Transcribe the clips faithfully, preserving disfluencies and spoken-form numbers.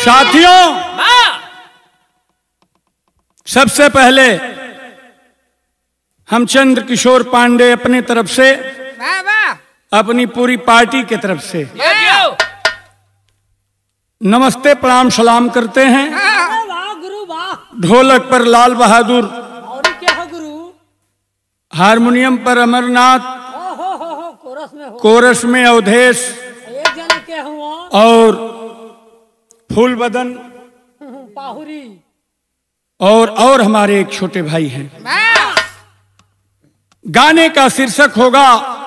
साथियों, सबसे पहले हम चंद्र किशोर पांडे अपने तरफ से, अपनी पूरी पार्टी के तरफ से नमस्ते प्रणाम सलाम करते हैं। ढोलक पर लाल बहादुर, हारमोनियम पर अमरनाथ, कोरस में अवधेश और फूल बदन और और हमारे एक छोटे भाई हैं। गाने का शीर्षक होगा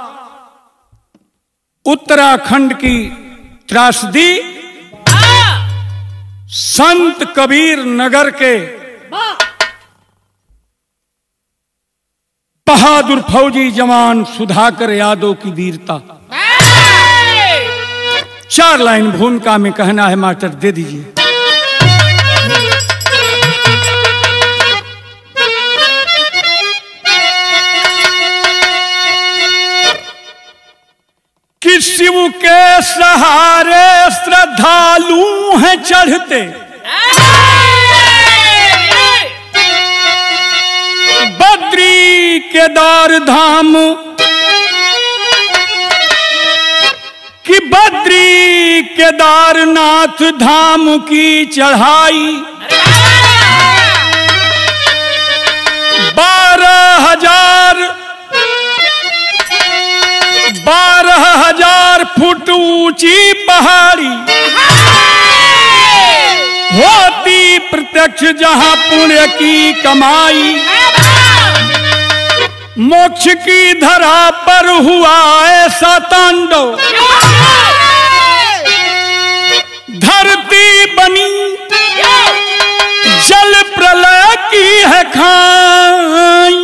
उत्तराखंड की त्रासदी। संत कबीर नगर के बहादुर फौजी जवान सुधाकर यादव की वीरता। चार लाइन भूमिका में कहना है, मास्टर दे दीजिए। कि शिव के सहारे श्रद्धालु हैं चढ़ते, बद्री केदार धाम कि बद्री केदारनाथ धाम की चढ़ाई बारह हजार बारह हजार फुट ऊंची पहाड़ी होती प्रत्यक्ष जहां पुण्य की कमाई। मोक्ष की धरा पर हुआ ऐसा तांडव, धरती बनी जल प्रलय की है खाई।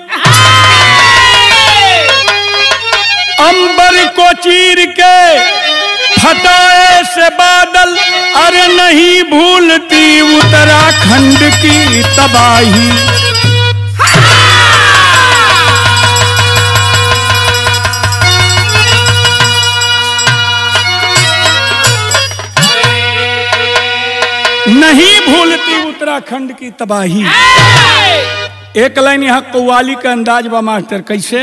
अंबर को चीर के फटाए से बादल, अरे नहीं भूलती उत्तराखंड की तबाही। नहीं भूलती उत्तराखंड की तबाही। एक लाइन यहां कव्वाली का अंदाज बा मास्टर, कैसे?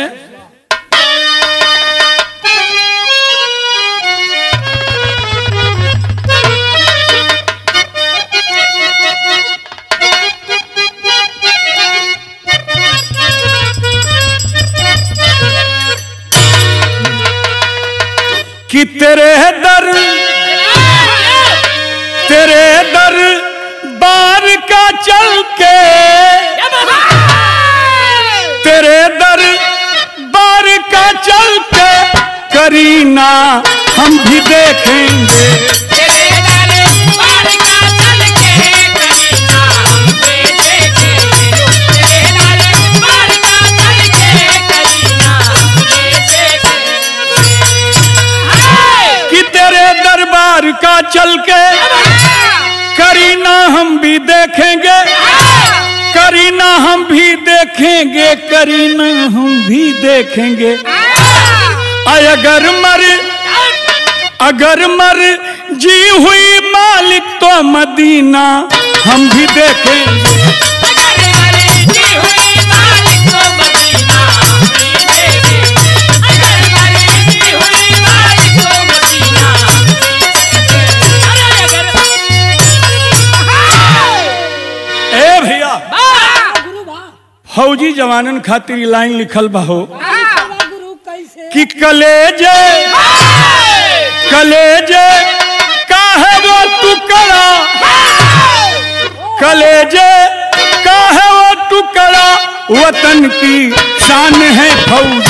कि तेरे दर तेरे दर बार का चल के, तेरे दर बार का चल के करीना हम भी देखेंगे। तेरे दर बार का चल के करीना हम भी देखेंगे। तेरे दर बार का चल के करीना हम भी देखेंगे। कि तेरे दरबार का चल के करीना हम भी देखेंगे, करीना हम भी देखेंगे, करीना हम भी देखेंगे। अगर मर अगर मर जी हुई मालिक तो मदीना हम भी देखेंगे। फौजी जवानन खातिर लाइन लिखल बहो कि कलेजे कलेजे काहे वो टुकड़ा, कलेजे काहे वो टुकड़ा वतन की शान है फौजी।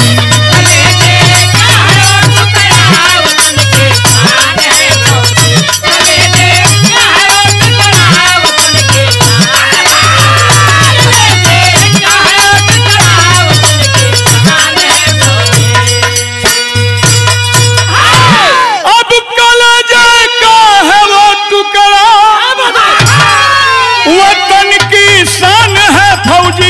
वतन की शान है फौजी,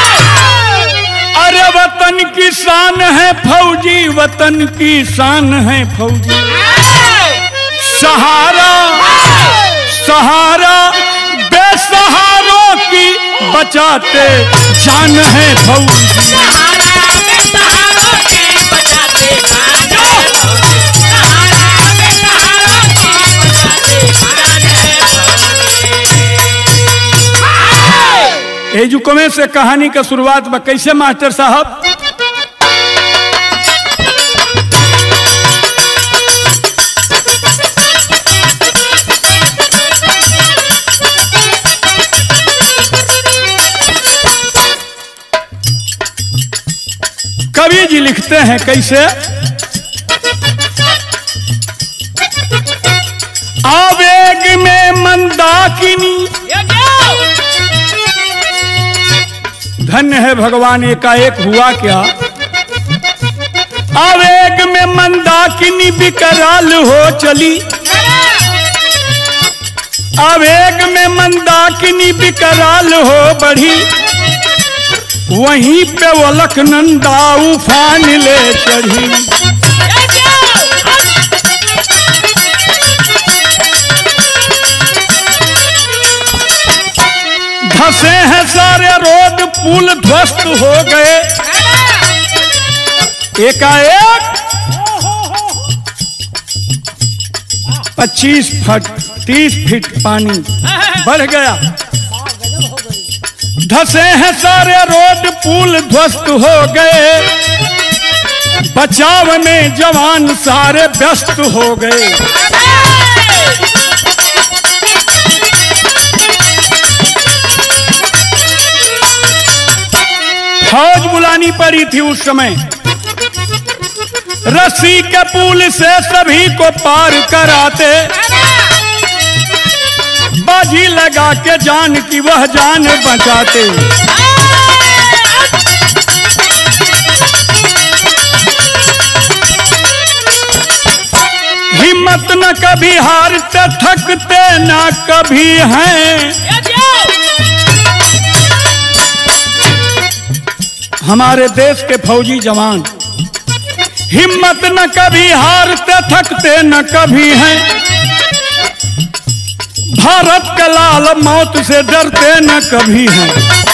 अरे वतन की शान है फौजी, वतन की शान है फौजी। सहारा सहारा बेसहारों की बचाते जान है फौजी। एजुकमे से कहानी का शुरुआत बा कैसे मास्टर साहब। कवि जी लिखते हैं कैसे, आवेग में मंदाकिनी, धन्य है भगवान एकाएक हुआ क्या, आवेग में मंदाकिनी विकराल हो चली, आवेग में मंदाकिनी विकराल हो बढ़ी, वहीं पे वो अलकनंदा उफान ले चढ़ी। धसे हैं सारे रोड पुल ध्वस्त हो गए, एकाएक पच्चीस फुट तीस फीट पानी बढ़ गया। धसे हैं सारे रोड पुल ध्वस्त हो गए, बचाव में जवान सारे व्यस्त हो गए। फौज बुलानी पड़ी थी उस समय, रस्सी के पुल से सभी को पार कराते, बाजी लगा के जान की वह जान बचाते। हिम्मत न कभी हारते थकते न कभी हैं, हमारे देश के फौजी जवान हिम्मत न कभी हारते थकते न कभी हैं, भारत का लाल मौत से डरते न कभी हैं।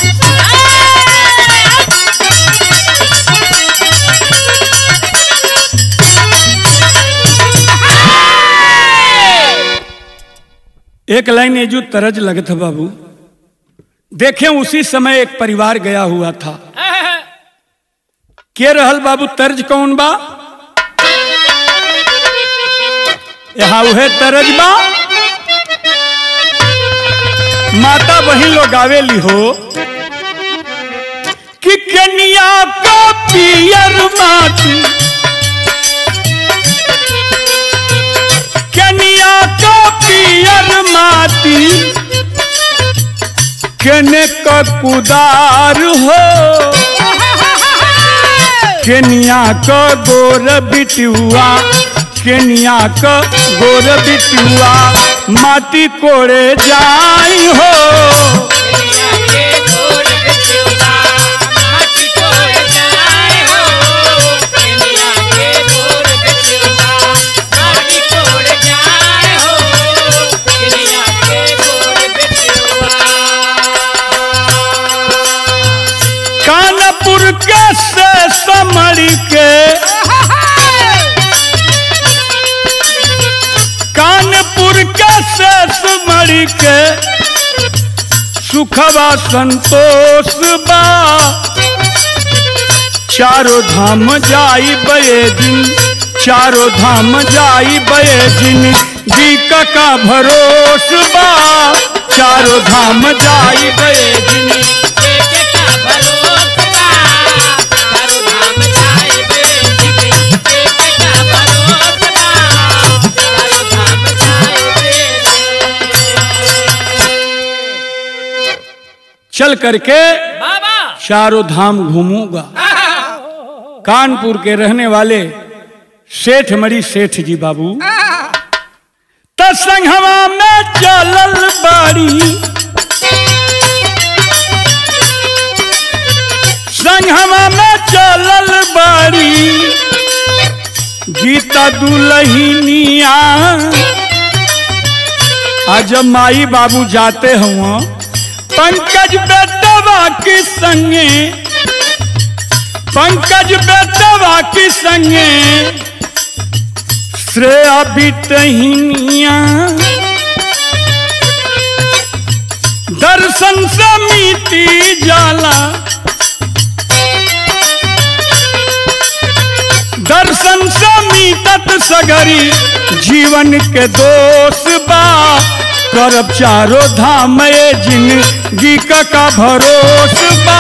एक लाइन ये जो तरज लगत है बाबू, देखें उसी समय एक परिवार गया हुआ था, के रहल बाबू तर्ज कौन बा, यहाँ उहे तरज बा, माता बहन लोग आवेली हो कि कन्या का पियर माटी, कन्या का पियर माटी, कने का कुदार हो, कन्या का गोर बिटुआ, कन्या का गोर बिटुआ, माटी कोड़े जाई हो, कन्या के गोर बिटुआ, माटी कोड़े जाई हो, कन्या के गोर बिटुआ, माटी कोड़े जाई हो, कन्या के गोर बिटुआ। कानपुर के से समड़ी के, कानपुर के शेष मणि के, सुखवा संतोष बा, चारों धाम जाई बये दिन, चारों धाम जाई बये दिन, जी का भरोस बा, चारों धाम जाई बये दिन, चल करके चारों धाम घूमूंगा। कानपुर के रहने वाले सेठ मरी सेठ जी बाबू त संघवा में चलल बाड़ी, संघवा में चलल बाड़ी, गीता दुल्हनिया आज जब माई बाबू जाते हुआ पंकज बेटवा की संगे, पंकज बेटवा की संगे श्रेया बिटहिनिया, दर्शन से मीटी जाला, दर्शन से मीटत सगरी जीवन के दोष बा, करब चारो धाम ये जिंदगी का, का भरोस बा।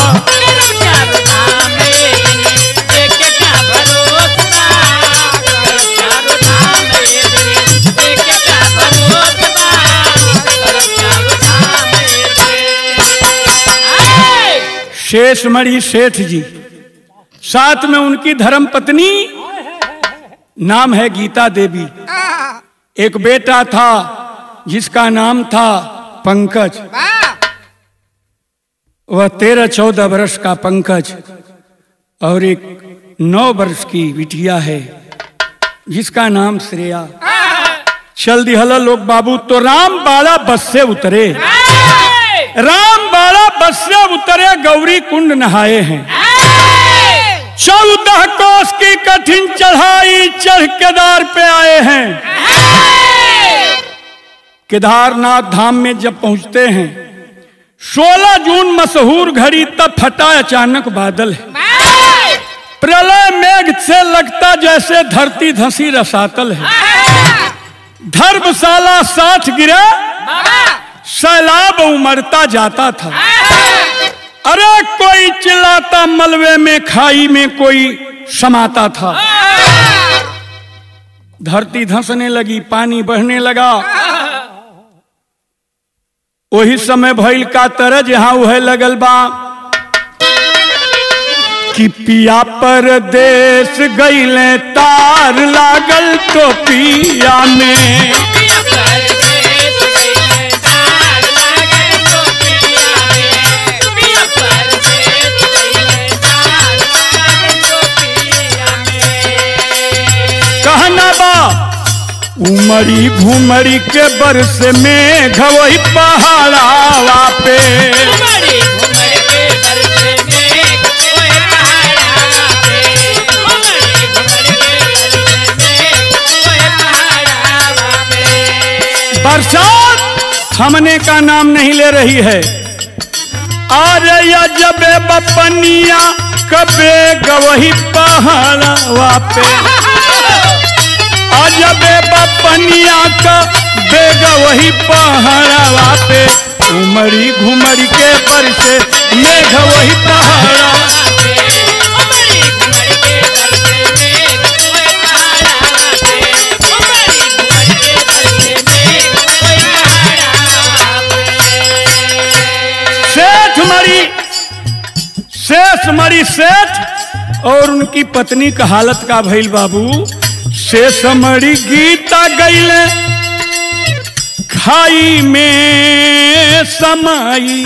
शेषमणि सेठ जी, साथ में उनकी धर्म पत्नी, नाम है गीता देवी। एक बेटा था जिसका नाम था पंकज, वह तेरह चौदह वर्ष का पंकज, और एक नौ वर्ष की बिटिया है जिसका नाम श्रेया। चल दिहला लोग बाबू तो राम बाड़ा बस से उतरे, राम बाड़ा बस से उतरे, गौरी कुंड नहाए हैं। चौदह कोस की कठिन चढ़ाई चढ़ केदार पे आए हैं। केदारनाथ धाम में जब पहुंचते हैं, सोलह जून मशहूर घड़ी, तब फटा अचानक बादल है। प्रलय मेघ से लगता जैसे धरती धंसी रसातल है। धर्मशाला साठ गिरा, सैलाब उमड़ता जाता था। अरे कोई चिल्लाता मलबे में, खाई में कोई समाता था। धरती धंसने लगी, पानी बहने लगा। वही समय भइल का तरज यहाँ वह लगल बा कि पिया परदेश गईले, तार लागल टोपिया में। उमड़ी घुमड़ी के बरस में घवई पहाड़ावा पे, उमड़ी घुमड़ी के बरस में घवई पहाड़ावा पे, उमड़ी घुमड़ी के बरस में घवई पहाड़ावा पे। बरसात थमने का नाम नहीं ले रही है। अरे या जबे बपनिया कबे गवही पहाड़ावा पे, अजबे बपनिया का बेग वही पहाड़ावा पे, उमड़ी घुमड़ी के बरसे मेघ वही पहाड़ा पे, उमड़ी घुमड़ी के बरसे मेघ वही पहाड़ावा पे, उमड़ी घुमड़ी के बरसे मेघ वही पहाड़ावा पे। सेठ मरी, शेष मरी सेठ और उनकी पत्नी का हालत का भइल बाबू। शेष मरी गीता गईले खाई में समाई,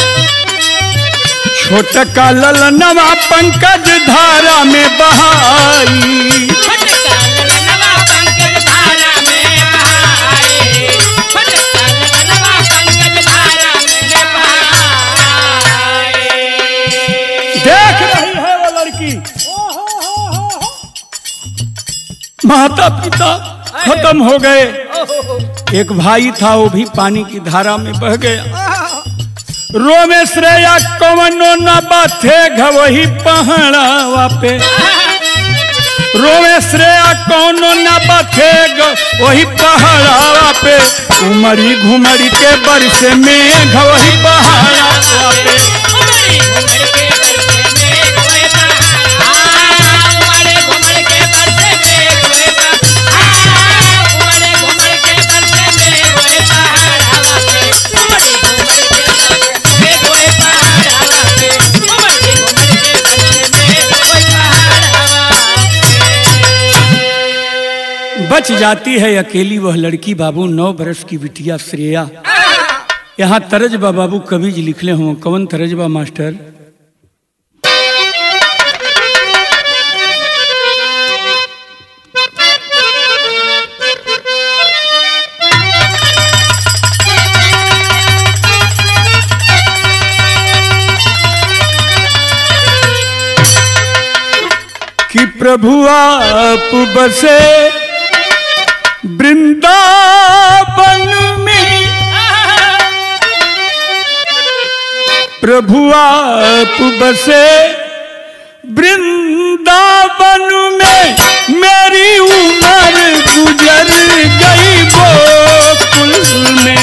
छोटका ललनवा पंकज धारा में बहाई, छोटका ललनवा पंकज धारा में बहाई, छोटका ललनवा पंकज धारा में बहाई। देख रही है वो लड़की, माता पिता खत्म हो गए। एक भाई था वो भी पानी की धारा में बह गया। रोमे श्रेया कवनो न बाथे घवही पहाड़ावा पे, रोमे श्रेया कवनो न बाथे वही पहाड़ावा पे, उमड़ी घुमड़ी के बरसे में घवही पहाड़ावा पे, उमड़ी घुमड़ी के बरसे में घवही बच जाती है अकेली वह लड़की बाबू, नौ बरस की बिटिया श्रेया। यहाँ तरजबा बाबू कवि जी लिखले हों, कवन तरजबा मास्टर? प्रभु आप बसे वृंदावन में, प्रभु आप बसे वृंदावन में, मेरी उम्र गुजर गई गोकुल में।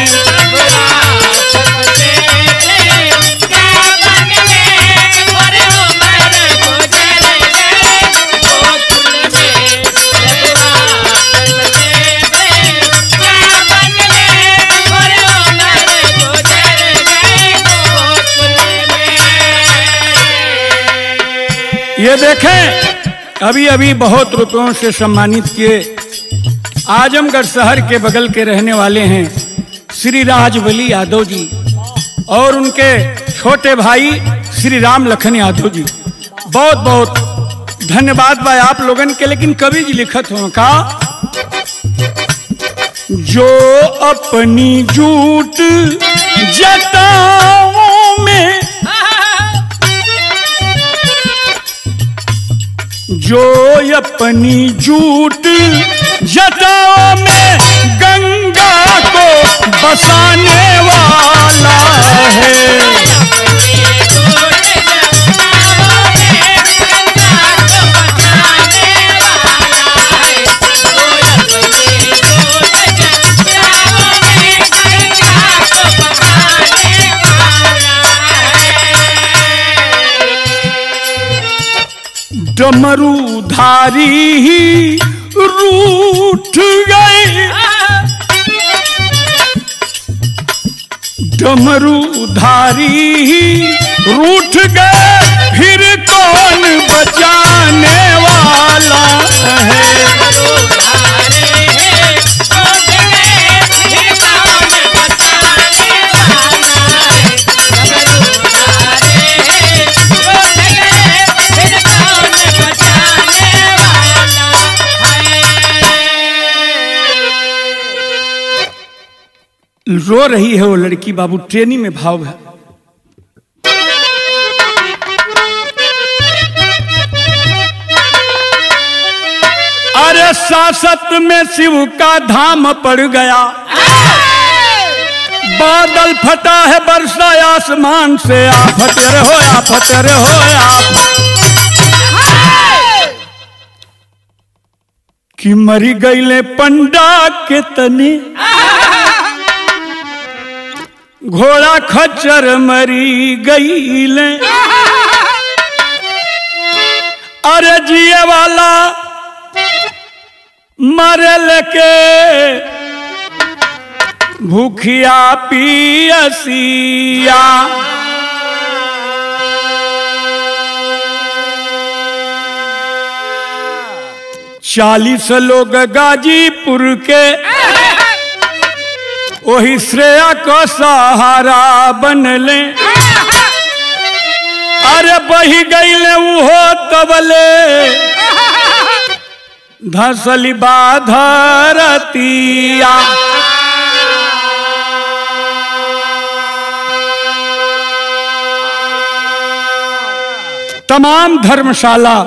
ये देखें, अभी अभी बहुत रुपयों से सम्मानित किए आजमगढ़ शहर के बगल के रहने वाले हैं श्री राजबली यादव जी और उनके छोटे भाई श्री राम लखन यादव जी। बहुत बहुत धन्यवाद भाई आप लोगन के। लेकिन कवि जी लिखत हो का, जो अपनी झूठ जटाओं में, जो अपनी झूठ जटाओं में गंगा को बसाने वाला है। डमरूधारी ही रूठ गए, डमरूधारी ही रूठ गए, फिर कौन बचाने वाला है। रो रही है वो लड़की बाबू, ट्रेनी में भाव है। अरे सासत में शिव का धाम पड़ गया, बादल फटा है बरसा आसमान से, आफत रहो आफत रहो आफत, कि मरी गईले पंडा के तने, घोड़ा खच्चर मरी गईले, अरे जिए वाला मरे लेके भूखिया पियसिया। चालीस लोग गाजीपुर के वही श्रेया को सहारा बनले, अरे बही गईले उहो तबले, धसली बाधरतिया। तमाम धर्मशाला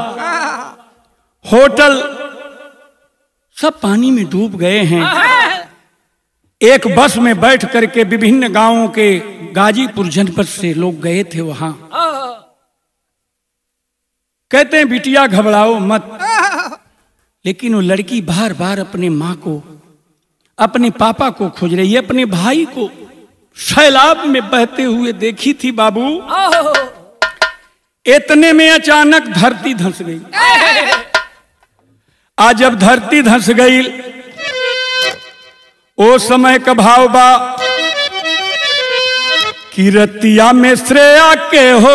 होटल सब पानी में डूब गए हैं। एक बस में बैठ करके विभिन्न गांवों के गाजीपुर जनपद से लोग गए थे वहां। कहते हैं बिटिया घबराओ मत, लेकिन वो लड़की बार बार अपने माँ को, अपने पापा को खोज रही है। अपने भाई को सैलाब में बहते हुए देखी थी बाबू। इतने में अचानक धरती धंस गई। आज जब धरती धंस गई, ओ समय का भाव बा कि रतिया में श्रेया के हो,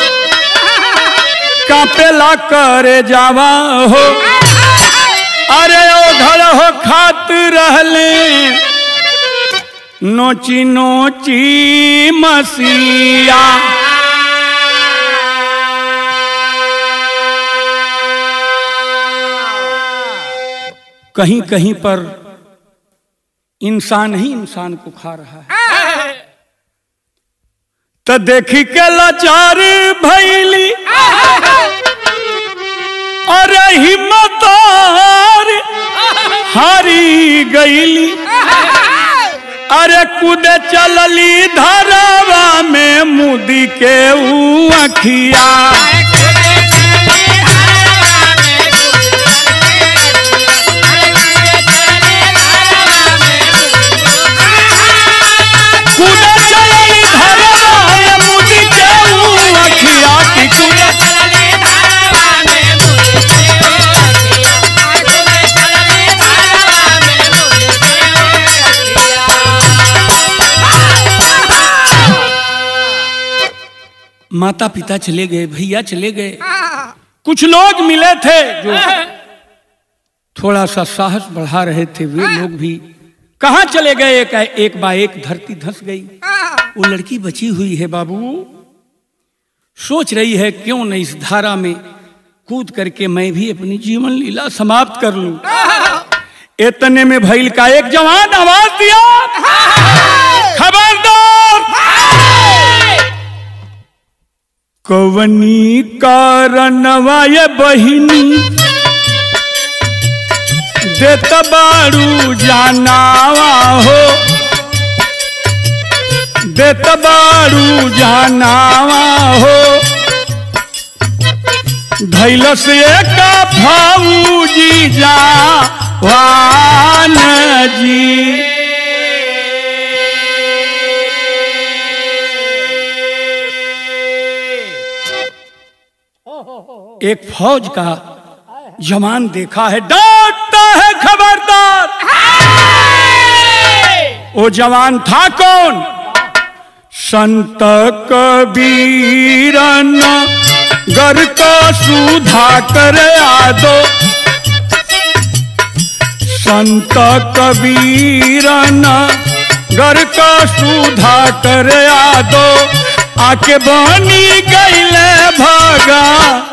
कापेला करे जावा हो, अरे ओ घर हो खात रहले, नोची नोची मसीहा। कहीं कहीं पर इंसान ही इंसान को खा रहा है। तो देखी के लाचार भैली अरे हिम्मत हारी गईली, अरे कूदे चलली धरावा में मुदी के ऊ अखिया। कूदे चलली धरावा में मुदी के ऊ अखिया की कूदे माता पिता चले गए, भैया चले गए, कुछ लोग मिले थे जो थोड़ा सा साहस बढ़ा रहे थे, वे लोग भी कहां चले गए। एक, एक बा एक धरती धंस गई। वो लड़की बची हुई है बाबू, सोच रही है क्यों न इस धारा में कूद करके मैं भी अपनी जीवन लीला समाप्त कर लूं। इतने में भैल का एक जवान आवाज दिया, खबरदार, कवनी कारणवा ये बहिनी देत बारू जानावा हो, देत बारू जानावा हो, धैल से का भाऊजी जावान जी। एक फौज का जवान देखा है, डांटता है, खबरदार। वो जवान था कौन? संत कबीर गर का सुधाकर यादव, संत कबीर गर का सुधाकर यादव, आके बनी गईले भगवान।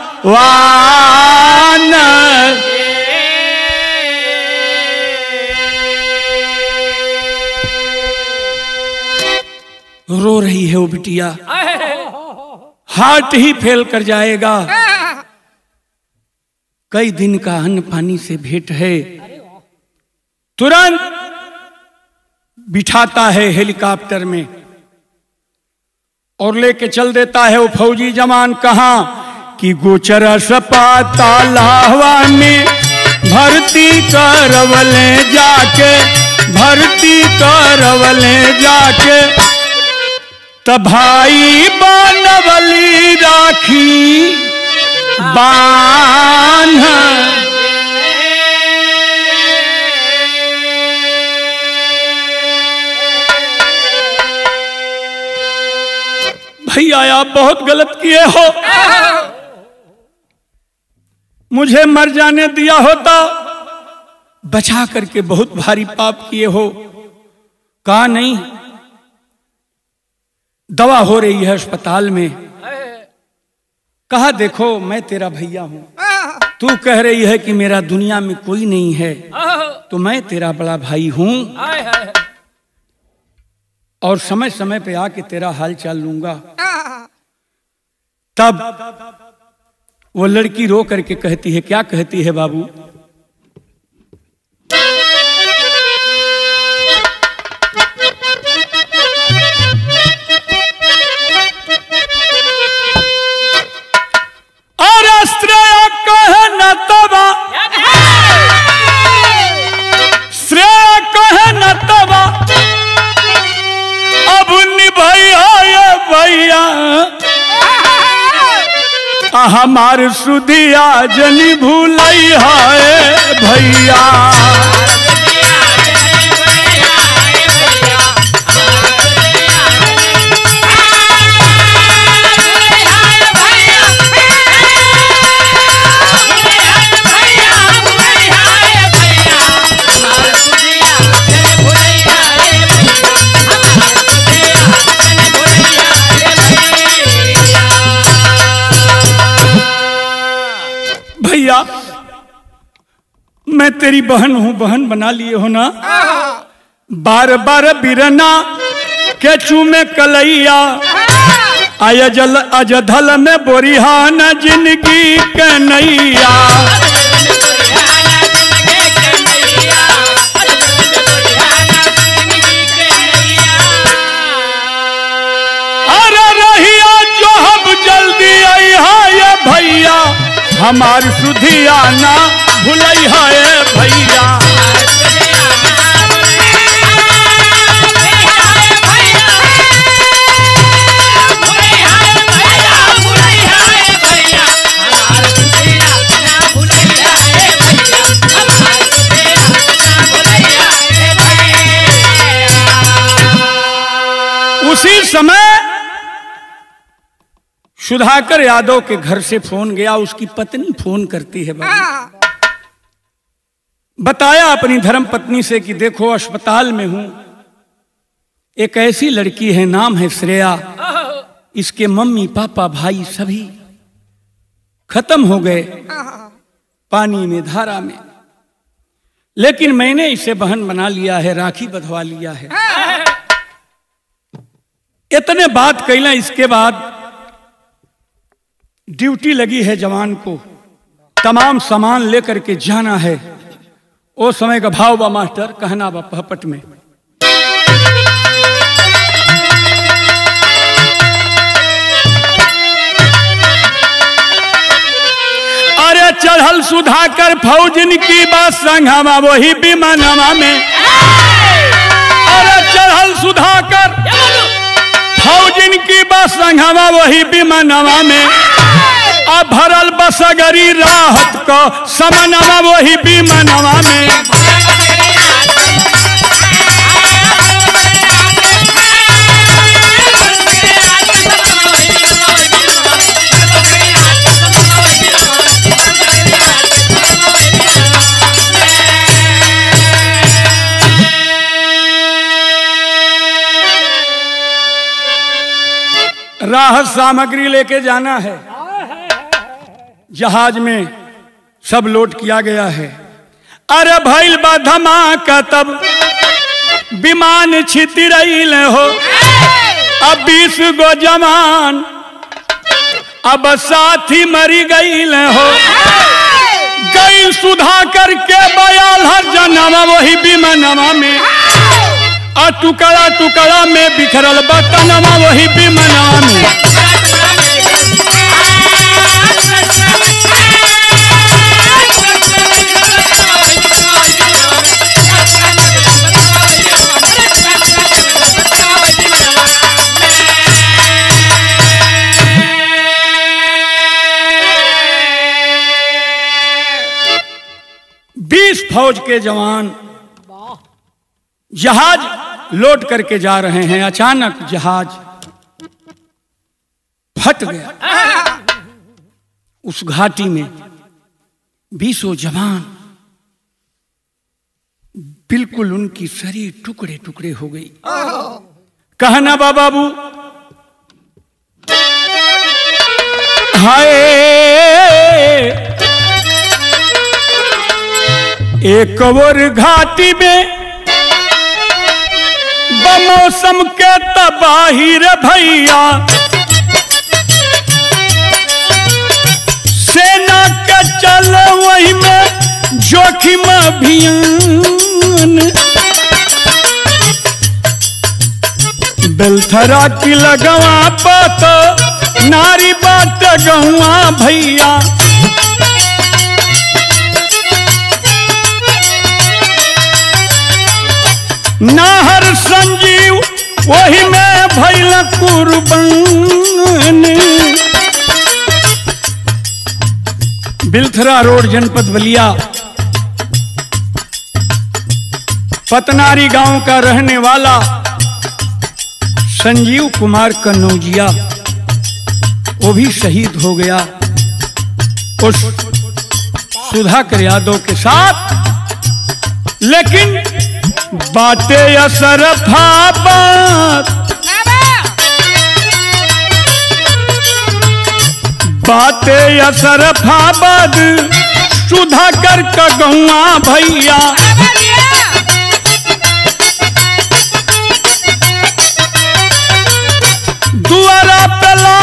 रो रही है वो बिटिया, हार्ट ही फेल कर जाएगा। कई दिन का अन्न पानी से भेंट है, तुरंत बिठाता है हेलीकॉप्टर में और लेके चल देता है वो फौजी जवान। कहां कि गोचर सपाता लाहवा में भर्ती करवले जाके, भर्ती करवले जाके, तब भाई बनवली राखी बांध। भैया आप बहुत गलत किए हो, मुझे मर जाने दिया होता, बचा करके बहुत भारी पाप किए हो। कहा नहीं, दवा हो रही है अस्पताल में। कहा देखो मैं तेरा भैया हूं, तू कह रही है कि मेरा दुनिया में कोई नहीं है, तो मैं तेरा बड़ा भाई हूं और समय समय पे आके तेरा हाल चाल लूंगा। तब वो लड़की रो करके कहती है, क्या कहती है बाबू? अरे श्रेय कहे न तबा, श्रेय कहे न तबा, अब निभैया ये भैया, हमार सुधिया जनी भूलई है भैया। भैया मैं तेरी बहन हूं, बहन बना लिए हो ना। बार बार बिरना के चूमे कलैया, अयजल अजधल में बोरिहान जिंदगी कन्हैया। अरे रहिया जो हम जल्दी आई है भैया, हमार सुधिया ना भुलई है भैया। उसी समय सुधाकर यादव के घर से फोन गया। उसकी पत्नी फोन करती है, बाबू बताया अपनी धर्म पत्नी से कि देखो अस्पताल में हूं, एक ऐसी लड़की है, नाम है श्रेया, इसके मम्मी पापा भाई सभी खत्म हो गए पानी में, धारा में, लेकिन मैंने इसे बहन बना लिया है, राखी बंधवा लिया है। इतने बात कहला। इसके बाद ड्यूटी लगी है जवान को, तमाम सामान लेकर के जाना है। ओ समय का भाव बा मास्टर, कहना बा पहपट में। अरे चढ़ल सुधाकर फौजन की बात संघावा वही विमानवा में। अरे चढ़ल सुधाकर फौजन की बस संघवा वही विमानवा में। अब भरल बसगरी राहत को समनवा वही विमानवा में। राहत सामग्री लेके जाना है, जहाज में सब लोड किया गया है। अरे भइल बा धमाका तब विमान छितरइल हो। अब बीस गो जवान अब साथी मरी गईल हो। गईल सुधाकर के बयाल हर जनवा वही विमानवा में। और टुकड़ा टुकड़ा में बिखरल बतनवा वही विमानवा में। बीस फौज के जवान जहाज लोड करके जा रहे हैं। अचानक जहाज फट गया। उस घाटी में बीसों जवान बिल्कुल उनकी शरीर टुकड़े टुकड़े हो गई। कहना बा बाबू, हाय एक और घाटी में बमौसम के तबाही रे भैया। सेना के चल वही में जोखिम अभियान। बेलथरा की लगवा पत नारी बाट गहुआ भैया। नाहर संजीव वही में भैल कुर्बान। बिलथरा रोड जनपद बलिया पतनारी गांव का रहने वाला संजीव कुमार कन्नौजिया वो भी शहीद हो गया उस सुधाकर यादव के साथ। लेकिन बाटे असर फाबाद, बाटे असर फाबाद सुधाकर का गहुआ भैया। दुआरा पे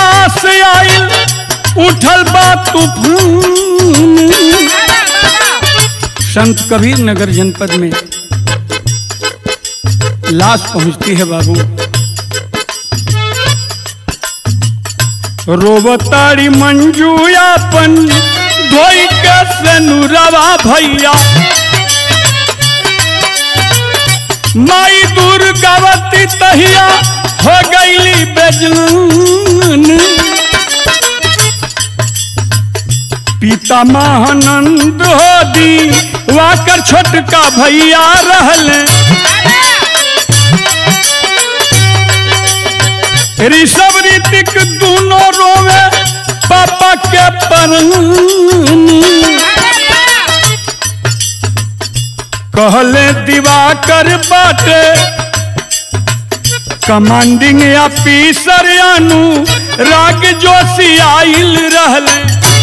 आइल उठल बा तूफान। संत कबीर नगर जनपद में लाश पहुंचती है बाबू। रोवताड़ी मंजू यापन धोई के सनुरवा भैया, माई दुर्गावती तहिया हो गईली बेजान। पिता महानंद हो दी वाकर छोटका भैया रहले, ऋषभ ऋतिक दोनों रोवे पापा के परन। कहले दिवाकर बाटे कमांडिंग ऑफिसर अनु राग जोशी आइल रहले।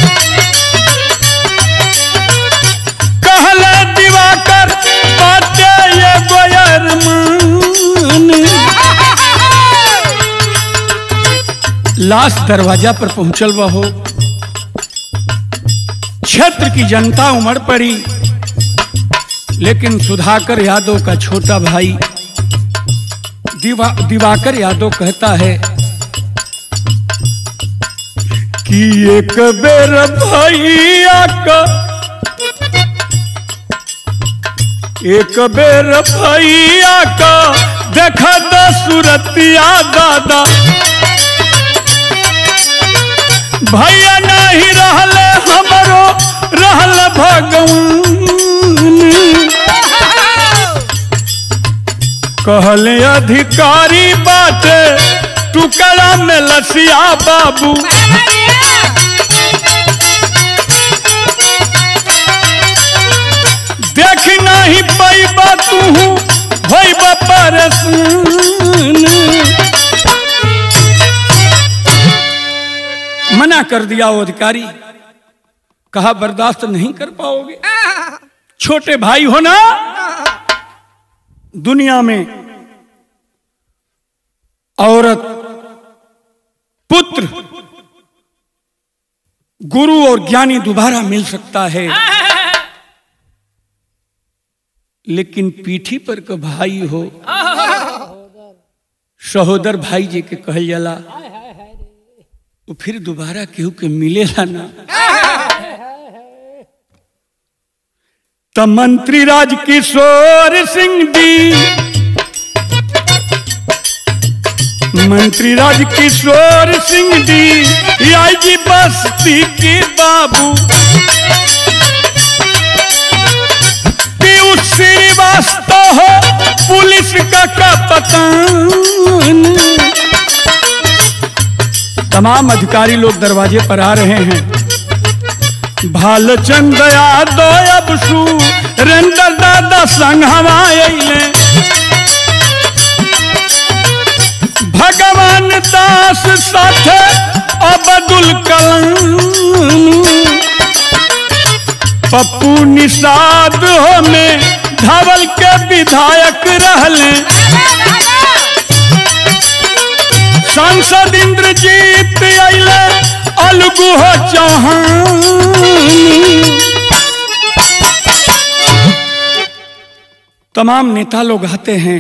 कहले दिवाकर बाटे ये गोयर मान। लाश दरवाजा पर पहुंचल बहो। क्षेत्र की जनता उमड़ पड़ी, लेकिन सुधाकर यादव का छोटा भाई दिवा, दिवाकर यादव कहता है कि एक बेर भैया का एक बेर भैया का देखा द सूरतिया दादा, भैया नहीं रहले हमरो रहल भगवान। कहले अधिकारी बाटे टुकड़ा में लसिया बाबू, देख नहीं पैबा तू होइबा परेशान। मना कर दिया वो अधिकारी, कहा बर्दाश्त नहीं कर पाओगे। छोटे भाई हो ना, दुनिया में औरत, पुत्र, गुरु और ज्ञानी दोबारा मिल सकता है, लेकिन पीठी पर का भाई हो, सहोदर भाई जी के कहल जाला, वो फिर दोबारा केहू के मिलेला ना। त मंत्री राज किशोर सिंह जी, मंत्री राज किशोर सिंह जी आई जी बस्ती के बाबू, पीयूष श्रीवास्तव हो पुलिस का कप्तान। तमाम अधिकारी लोग दरवाजे पर आ रहे हैं। भालचंद यादव अब सुरेंद्र दादा संग हवाइले, भगवान दास साथे अब्दुल कलाम, पप्पू निषाद हो में धवल के विधायक रहले, सांसद इंद्रजीत आइले अलगू हो चौहान। तमाम नेता लोग आते हैं।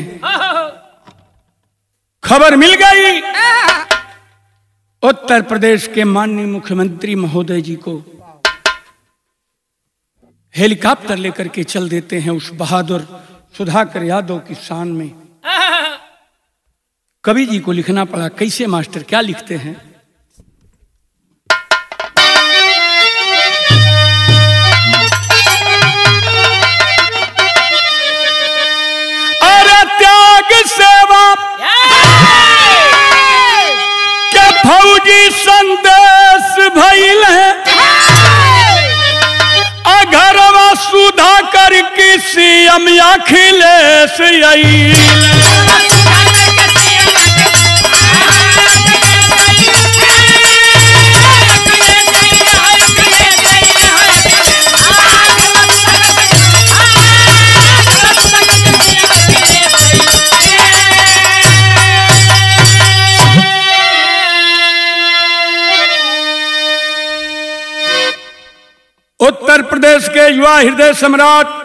खबर मिल गई उत्तर प्रदेश के माननीय मुख्यमंत्री महोदय जी को। हेलीकॉप्टर लेकर के चल देते हैं उस बहादुर सुधाकर यादव की शान में। कवि जी को लिखना पड़ा, कैसे मास्टर, क्या लिखते हैं? अरे त्याग सेवा के फौजी संदेश भइल है, अघरवा सुधाकर की सीएम अखिलेश आइल। के युवा हृदय सम्राट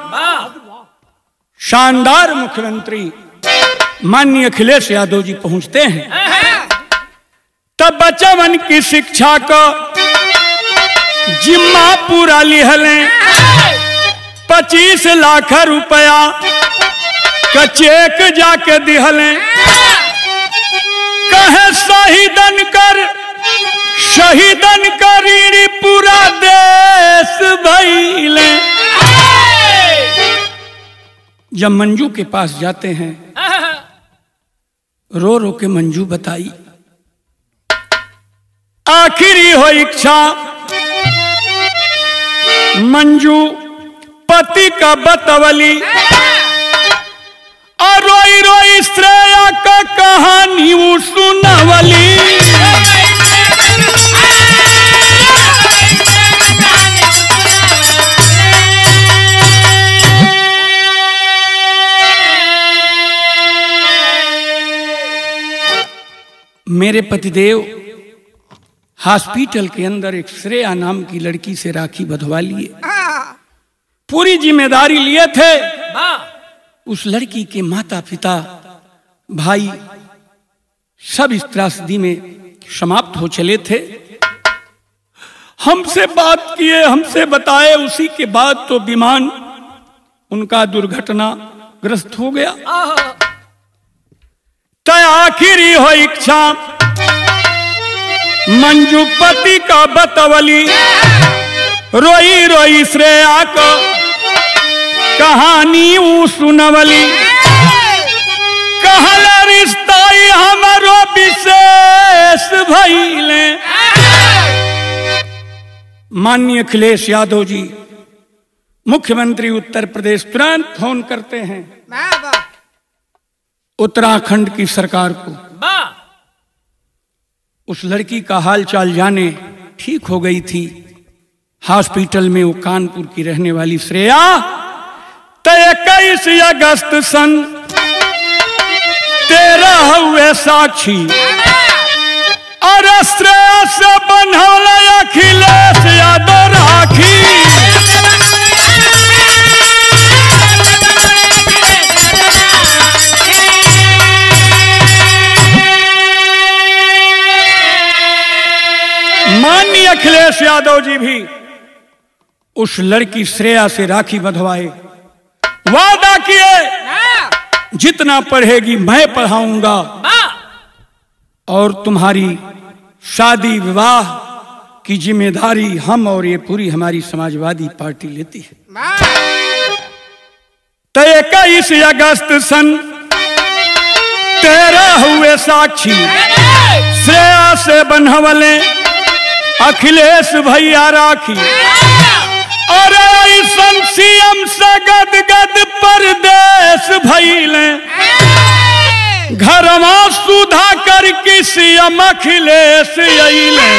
शानदार मुख्यमंत्री माननीय अखिलेश यादव जी पहुंचते हैं। तब बच्चवन की शिक्षा का जिम्मा पूरा लिहलें, पच्चीस लाख रुपया का चेक जाके दिहलें। कहे शहीदन कर शहीदन का ऋणी पूरा देश भइले। जब मंजू के पास जाते हैं, रो रो के मंजू बताई आखिरी हो इच्छा। मंजू पति का बतवली और रोई रोई श्रेया का कहानी सुनवली। मेरे पतिदेव हॉस्पिटल के अंदर एक श्रेया नाम की लड़की से राखी बंधवा लिए, पूरी जिम्मेदारी लिए थे। उस लड़की के माता पिता भाई सब इस त्रासदी में समाप्त हो चले थे। हमसे बात किए, हमसे बताए, उसी के बाद तो विमान उनका दुर्घटना ग्रस्त हो गया। तय आखिरी हो इच्छा मंजू पति का बतवली, रोई रोई श्रेया को कहानी ऊ सुनवली। कहल रिश्ता हमारो विशेष भइले। माननीय अखिलेश यादव जी मुख्यमंत्री उत्तर प्रदेश तुरंत फोन करते हैं उत्तराखंड की सरकार को। उस लड़की का हाल चाल जाने, ठीक हो गई थी हॉस्पिटल में वो कानपुर की रहने वाली श्रेया। तो इक्कीस अगस्त सन तेरह हुए साक्षी और श्रेया से बंधौला अखिलेश यादव राखी। माननीय अखिलेश यादव जी भी उस लड़की श्रेया से राखी बंधवाए, वादा किए जितना पढ़ेगी मैं पढ़ाऊंगा और तुम्हारी शादी विवाह की जिम्मेदारी हम और ये पूरी हमारी समाजवादी पार्टी लेती है। तो इक्कीस अगस्त सन तेरह हुए साक्षी, श्रेया से बंधवले अखिलेश भैया राखी। और ऐसन सीएम से गद गद परदेश भइले, घरवा सुधा कर की सीएम अखिलेश अइले।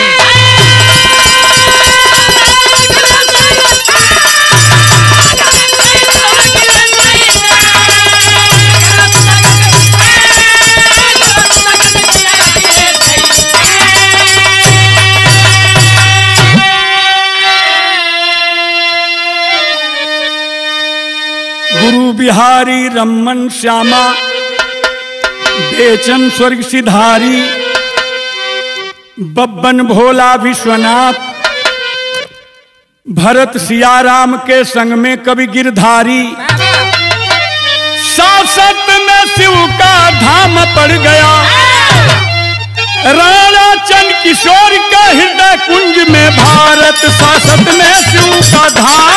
गुरु बिहारी रमन श्यामा बेचन स्वर्ग सिधारी, बब्बन भोला विश्वनाथ, भरत सियाराम के संग में कवि गिरधारी। सासत में शिव का धाम पड़ गया, राणा चंद किशोर का हृदय कुंज में भारत। सासत में शिव का धाम